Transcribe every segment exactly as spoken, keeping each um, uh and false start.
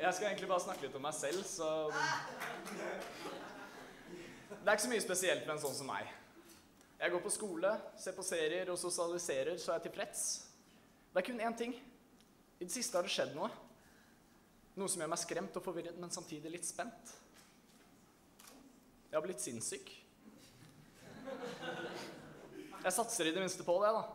Jeg skal egentlig bare snakke litt om meg selv, så... Det er ikke så mye spesielt med en sånn som meg. Jeg går på skole, ser på serier og sosialiserer, så er jeg tilfreds. Det er kun én ting. I det siste har det skjedd noe. Noe som gjør meg skremt og forvirret, men samtidig litt spent. Jeg har blitt sinnssyk. Jeg satser i det minste på det, da.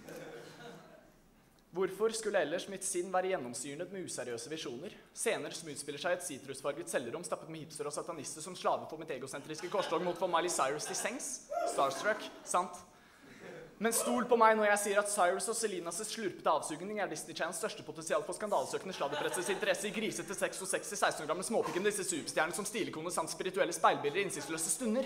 Hvorfor skulle ellers mitt sinn være gjennomsyret med useriøse visjoner? Scener som utspiller seg i et sitrusfarget cellerom stappet med hipster og satanister som slaver på mitt egosentriske korstog mot for Miley Cyrus til sengs? Starstruck, sant? Men stol på meg når jeg sier at Cyrus og Selinas slurpete avsugning er Disney Channels største potensial for skandalesøkende sladderpressets interesse i grisete sex og sex i seksten gram med småpikken disse superstjernene som stilikone samt spirituelle speilbilder i innsiktsløse stunder.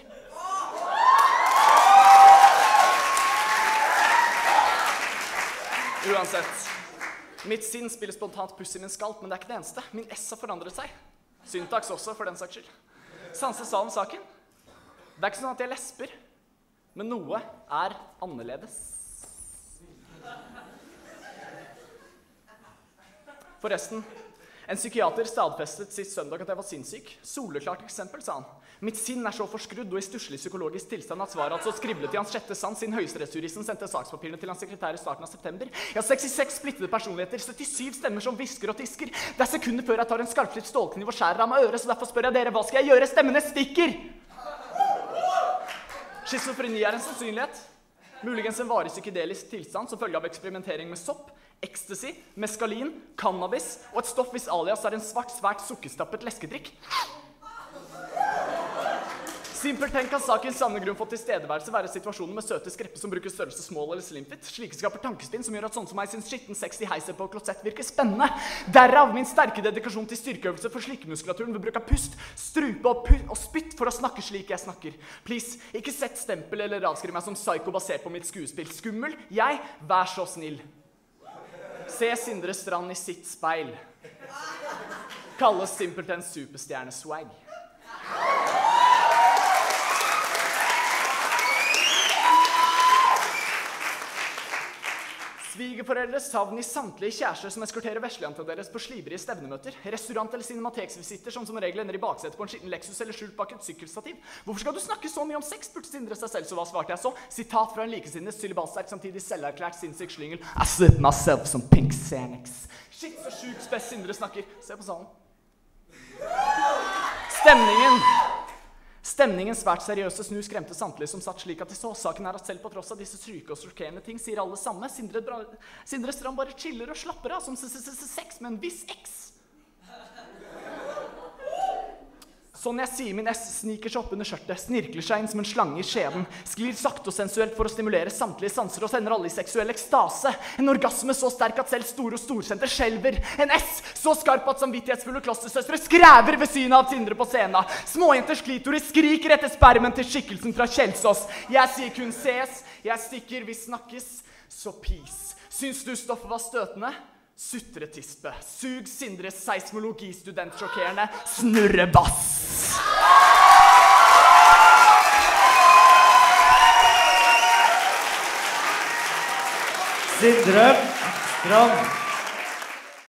Uansett, mitt sinn spiller spontant puss i min skalp, men det er ikke det eneste. Min S har forandret seg. Syntaks også, for den saks skyld. Sanse sa om saken. Det er ikke sånn at jeg lesper, men noe er annerledes. Forresten, en psykiater stadfestet sist søndag at jeg var sinnssyk. Soleklart eksempel, sa han. Mitt sinn er så forskrudd og i stusslig psykologisk tilstand at svaret altså skriblet i hans sjette sans siden høyesterettsjuristen sendte sakspapirene til hans sekretær i starten av september. Jeg har sekstiseks splittede personligheter, syttisju stemmer som visker og tisker. Det er sekunder før jeg tar en skarpslitt stålkniv og skjærer av meg øret, så derfor spør jeg dere, hva skal jeg gjøre? Stemmene stikker! Schizofreni er en sannsynlighet. Muligens en varig psykedelisk tilstand som følge av eksperimentering med sopp, ecstasy, meskalin, cannabis og et stoff hvis alias er en svart, svært sukkerstappet leskedrikk. Simpelthen kan sakens sanne grunn for tilstedeværelse være situasjonen med søte skrepper som bruker størrelse small eller slimfit. Slike skaper tankespinn som gjør at sånn som meg synes skitten sexy heiser på klosett virker spennende. Derav min sterke dedikasjon til styrkeøvelse for slikkemuskulaturen ved bruk av pust, strupe og, pu og spytt for å snakke slik jeg snakker. Please, ikke sett stempel eller avskriv meg som psyko basert på mitt skuespill. Skummel? Jeg? Vær så snill. Se Sindre Strand i sitt speil. Kalles simpelthen superstjerne-swag. Svigerforeldre savn i samtlige kjærester som eskorterer veslejanta deres på slibrige stevnemøter. Restaurant- eller cinemateksvisitter som som regel ender i baksetet på en skitten Lexus eller skjult bak et sykkelstativ. Hvorfor skal du snakke så mye om sex, spurte Sindre seg selv, så hva svarte jeg så? Sitat fra en likesinnes, sylibatsterk, samtidig selverklært sinnssyk slyngel. I slip myself some pink Xanax. Shit, så sjukt spes Sindre snakker. Se på salen. Stemningen. Stemningen svært seriøse snu skremte samtlige som satt slik at de så. Saken er at selv på tross av disse syke og sjokkerende ting sier alle samme. Sindre, Sindre Strand bare chiller og slapper av som sex med en viss X. Sånn jeg sier min S sniker seg opp under skjørtet, snirkler seg inn som en slange i skjeden, sklir sakte og sensuelt for å stimulere samtlige sanser og sender alle i seksuell ekstase. En orgasme så sterk at selv store og storsenter skjelver. En S så skarp at samvittighetsfulle klostersøstre skræver ved synet av Sindre på scenen. Småjenters klitoris skriker etter spermen til skikkelsen fra Kjelsås. Jeg sier kun ses, jeg stikker, vi snakkes, så peace. Syns du stoffet var støtende? Sutretispe. Sug Sindres seismologistudent sjokkerende snurrebass. Sindre Strand.